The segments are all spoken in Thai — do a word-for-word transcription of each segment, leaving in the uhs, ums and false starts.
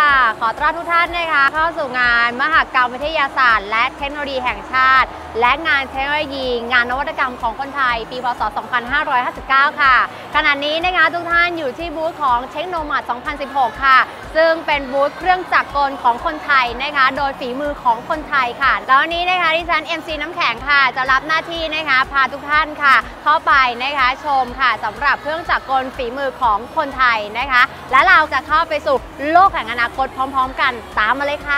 ขอต้อนรับทุกท่านนะคะเข้าสู่งานมหกรรมวิทยาศาสตร์และเทคโนโลยีแห่งชาติและงานเทคโนโลยีงานนวัตกรรมของคนไทยปีพ.ศ. สองพันห้าร้อยห้าสิบเก้า ค่ะขณะนี้นะคะทุกท่านอยู่ที่บูธของเทคโนมัดสองพันสิบหก ค่ะซึ่งเป็นบูธเครื่องจักรกลของคนไทยนะคะโดยฝีมือของคนไทยค่ะแล้ววันนี้นะคะดิฉัน เอ็ม ซี น้ำแข็งค่ะจะรับหน้าที่นะคะพาทุกท่านค่ะเข้าไปนะคะชมค่ะสำหรับเครื่องจักรกลฝีมือของคนไทยนะคะและเราจะเข้าไปสู่โลกแห่งอนาคตพร้อมๆกันตามมาเลยค่ะ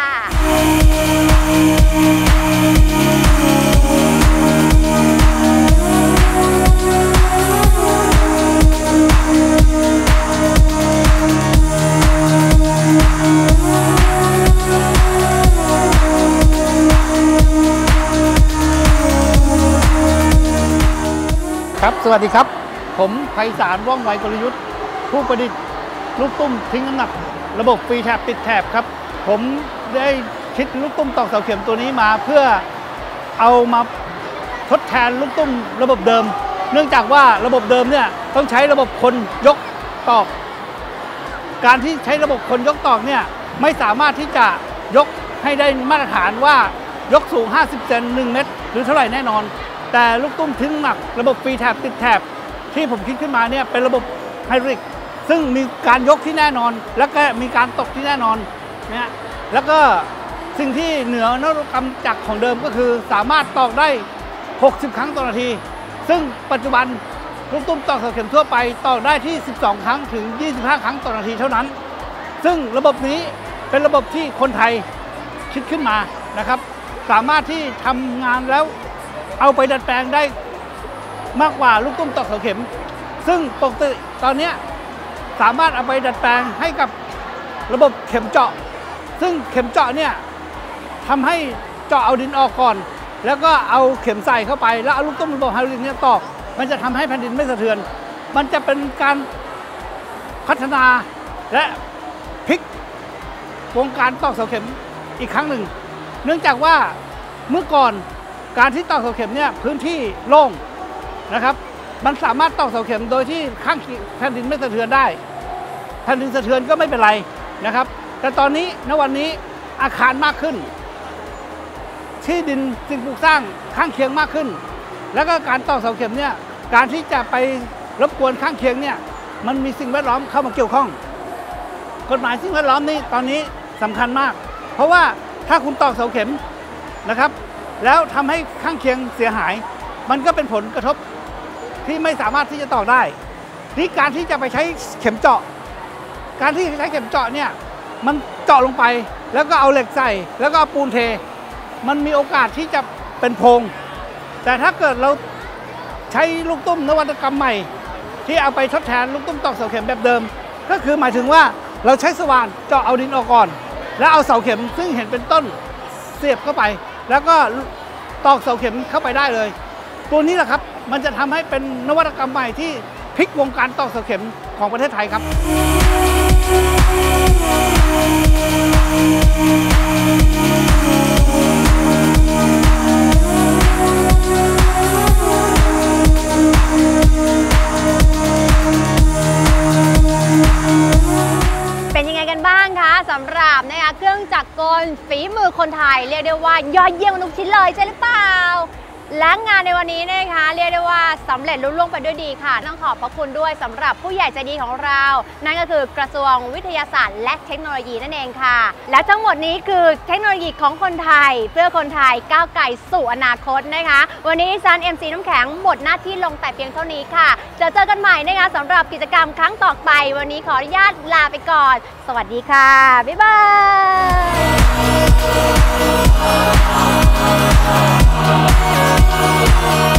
ครับสวัสดีครับผมไพศาลว่องไวกลยุทธ์ผู้ประดิษฐ์ลูกตุ้มทิ้งน้ำหนักระบบฟรีแถบติดแถบครับผมได้คิดลูกตุ้มตอกเสาเข็มตัวนี้มาเพื่อเอามาทดแทนลูกตุ้มระบบเดิมเนื่องจากว่าระบบเดิมเนี่ยต้องใช้ระบบคนยกตอกการที่ใช้ระบบคนยกตอกเนี่ยไม่สามารถที่จะยกให้ได้มาตรฐานว่ายกสูงห้าสิบเซนหนึ่งเมตรหรือเท่าไหร่แน่นอนแต่ลูกตุ้มทิ้งน้ำหนักระบบฟรีแถบติดแถบที่ผมคิดขึ้นมาเนี่ยเป็นระบบไฮดรอลิกซึ่งมีการยกที่แน่นอนแล้วก็มีการตกที่แน่นอนเนี่ยแล้วก็สิ่งที่เหนือนวัตกรรมจักรของเดิมก็คือสามารถตอกได้หกสิบครั้งต่อนาทีซึ่งปัจจุบันลูกตุ้มตอกเสาเข็มทั่วไปตอกได้ที่สิบสองครั้งถึงยี่สิบห้าครั้งต่อนาทีเท่านั้นซึ่งระบบนี้เป็นระบบที่คนไทยคิดขึ้นมานะครับสามารถที่ทำงานแล้วเอาไปดัดแปลงได้มากกว่าลูกตุ้มตอกเสาเข็มซึ่งปกติตอนนี้สามารถเอาไปดัดแปลงให้กับระบบเข็มเจาะซึ่งเข็มเจาะเนี่ยทำให้เจาะเอาดินออกก่อนแล้วก็เอาเข็มใส่เข้าไปแล้วเอาลูกตุ้มระบบไฮดรอลิกเนี่ยตอกมันจะทำให้แผ่นดินไม่สะเทือนมันจะเป็นการพัฒนาและพลิกวงการตอกเสาเข็มอีกครั้งหนึ่งเนื่องจากว่าเมื่อก่อนการที่ตอกเสาเข็มเนี่ยพื้นที่โล่งนะครับมันสามารถตอกเสาเข็มโดยที่ข้างแผ่นดินไม่สะเทือนได้แผ่นดินสะเทือนก็ไม่เป็นไรนะครับแต่ตอนนี้ณวันนี้อาคารมากขึ้นที่ดินสิ่งปลูกสร้างข้างเคียงมากขึ้นแล้วก็การตอกเสาเข็มเนี่ยการที่จะไปรบกวนข้างเคียงเนี่ยมันมีสิ่งแวดล้อมเข้ามาเกี่ยวข้องกฎหมายสิ่งแวดล้อมนี้ตอนนี้สำคัญมากเพราะว่าถ้าคุณตอกเสาเข็มนะครับแล้วทำให้ข้างเคียงเสียหายมันก็เป็นผลกระทบที่ไม่สามารถที่จะตอกได้นี่การที่จะไปใช้เข็มเจาะการที่ใช้เข็มเจาะเนี่ยมันเจาะลงไปแล้วก็เอาเหล็กใส่แล้วก็เอาปูนเทมันมีโอกาสที่จะเป็นโพรงแต่ถ้าเกิดเราใช้ลูกตุ้มนวัตกรรมใหม่ที่เอาไปทดแทนลูกตุ้มตอกเสาเข็มแบบเดิมก็คือหมายถึงว่าเราใช้สว่านเจาะเอาดินออกก่อนแล้วเอาเสาเข็มซึ่งเห็นเป็นต้นเสียบเข้าไปแล้วก็ตอกเสาเข็มเข้าไปได้เลยตัวนี้แหละครับมันจะทำให้เป็นนวัตกรรมใหม่ที่พลิกวงการตอกเสาเข็มของประเทศไทยครับเป็นยังไงกันบ้างคะสำหรับนะคะเครื่องจักรกลฝีมือคนไทยเรียกได้ว่ายอดเยี่ยมทุกชิ้นเลยใช่หรือเปล่าและงานในวันนี้นะคะเรียกได้ว่าสำเร็จลุล่วงไปด้วยดีค่ะต้องขอบพระคุณด้วยสำหรับผู้ใหญ่ใจดีของเรานั่นก็คือกระทรวงวิทยาศาสตร์และเทคโนโลยีนั่นเองค่ะและทั้งหมดนี้คือเทคโนโลยีของคนไทยเพื่อคนไทยก้าวไกลสู่อนาคตนะคะวันนี้ดิฉัน เอ็ม ซี น้ำแข็งหมดหน้าที่ลงแต่เพียงเท่านี้ค่ะจะเจอกันใหม่นะคะสำหรับกิจกรรมครั้งต่อไปวันนี้ขออนุญาตลาไปก่อนสวัสดีค่ะบ๊ายบาย